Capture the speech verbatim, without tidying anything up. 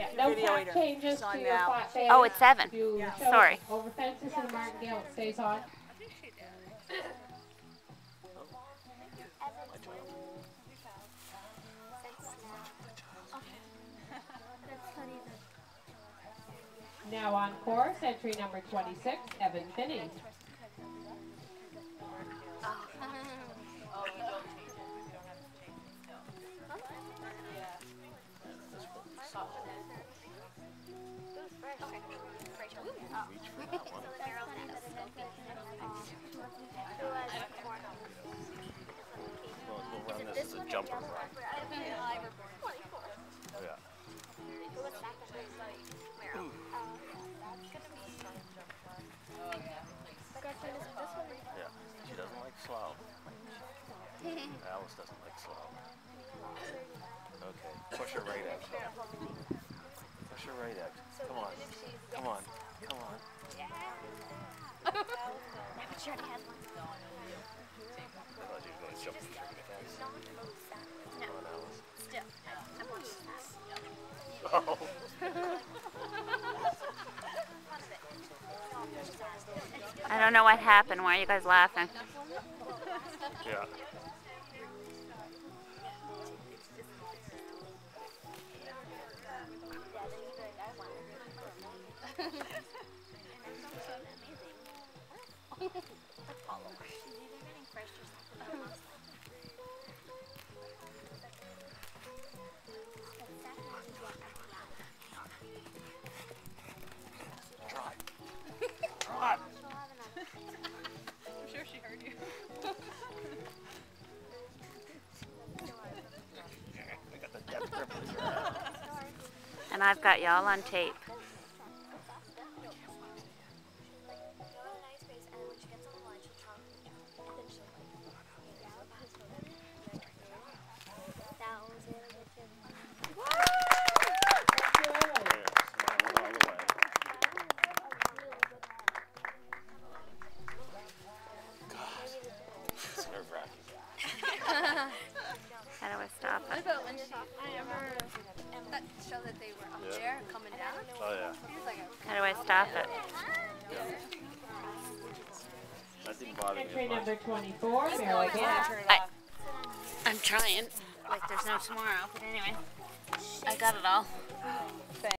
Yeah, no track changes to your flat fan. Oh, it's seven. You Sorry. over fences to the martingale, it stays on. Now on course, entry number twenty-six, Evan Phinney. This is a jumper run. Yeah. Yeah, she doesn't like slow. Alice doesn't like slow. Okay, push her right out. Push her right out. Come on. Come on. Come on. But she already has one. I thought you were going to jump through the fence. No. Come on, Alice. Still. I'm watching that. Oh. I don't know what happened. Why are you guys laughing? Yeah. Try. Try. I'm sure she heard you. I got the death grip with your hand. And I've got y'all on tape. How do I stop What it? about when she, I ever, that show that they were up Yeah. there coming down? Oh, yeah. He was like a, How do I stop it? That didn't bother me Entry as much. number twenty-four, Mary again. I, I'm trying. Like there's no tomorrow. But anyway, I got it all.